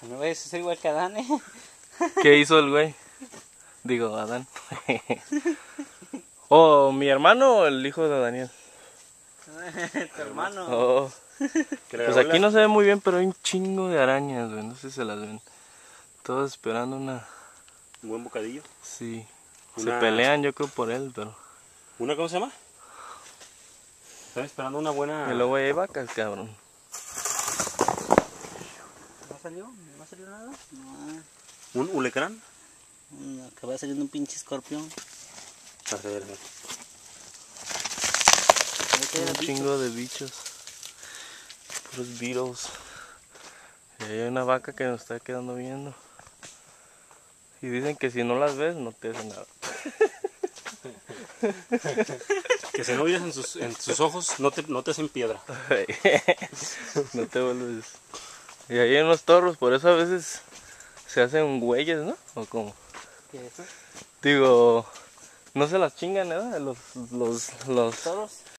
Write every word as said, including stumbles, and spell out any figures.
No vayas a ser igual que Adán, ¿eh? ¿Qué hizo el güey? Digo, Adán. Oh, ¿mi hermano o el hijo de Daniel? Tu hermano. Oh. Pues aquí no se ve muy bien, pero hay un chingo de arañas, güey. No sé si se las ven. Todos esperando una... Un buen bocadillo. Sí. Una... Se pelean, yo creo, por él, pero... ¿Una cómo se llama? Están esperando una buena... Y luego hay vacas, cabrón. ¿No salió? ¿No salió nada? No. ¿Un hulecrán? No, que va saliendo un pinche escorpión. A ver, Un chingo de bichos. Puros beetles. Y hay una vaca que nos está quedando viendo. Y dicen que si no las ves, no te hacen nada. Que si no miras en sus, en sus ojos, no te, no te hacen piedra. No te vuelves. Y ahí hay unos toros, por eso a veces se hacen güeyes, ¿no? ¿O cómo? ¿Qué es eso? Digo, no se las chingan, ¿verdad? Los, los, los, ¿Toros?